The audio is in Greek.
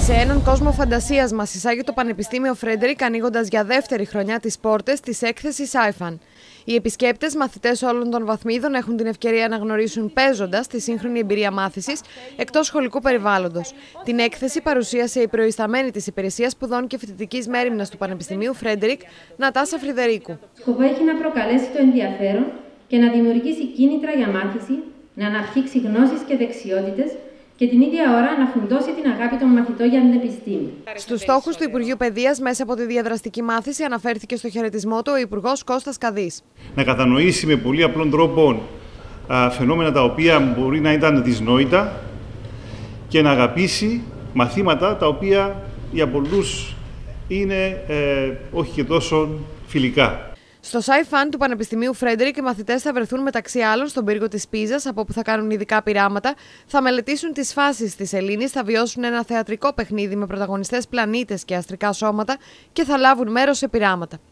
Σε έναν κόσμο φαντασίας μας εισάγει το Πανεπιστήμιο Φρέντερικ, ανοίγοντας για δεύτερη χρονιά τις πόρτες της έκθεσης iFun. Οι επισκέπτες, μαθητές όλων των βαθμίδων, έχουν την ευκαιρία να γνωρίσουν παίζοντας τη σύγχρονη εμπειρία μάθησης εκτός σχολικού περιβάλλοντος. Την έκθεση παρουσίασε η προϊσταμένη της Υπηρεσίας Σπουδών και Φοιτητικής Μέριμνας του Πανεπιστημίου Φρέντερικ, Νατάσα Φρυδερίκου. Σκοπό έχει να προκαλέσει το ενδιαφέρον και να δημιουργήσει κίνητρα για μάθηση, να αναπτύξει γνώσεις και δεξιότητες και την ίδια ώρα να φουντώσει την αγάπη των μαθητών για την επιστήμη. Στους στόχους του Υπουργείου Παιδείας, μέσα από τη διαδραστική μάθηση, αναφέρθηκε στο χαιρετισμό του ο Υπουργός Κώστας Καδής. Να κατανοήσει με πολύ απλών τρόπο φαινόμενα τα οποία μπορεί να ήταν δυσνόητα και να αγαπήσει μαθήματα τα οποία για πολλούς είναι όχι και τόσο φιλικά. Στο iFun του Πανεπιστημίου Φρέντερικ, οι μαθητές θα βρεθούν μεταξύ άλλων στον πύργο της Πίζας, από όπου θα κάνουν ειδικά πειράματα, θα μελετήσουν τις φάσεις της Ελλήνης, θα βιώσουν ένα θεατρικό παιχνίδι με πρωταγωνιστές πλανήτες και αστρικά σώματα και θα λάβουν μέρος σε πειράματα.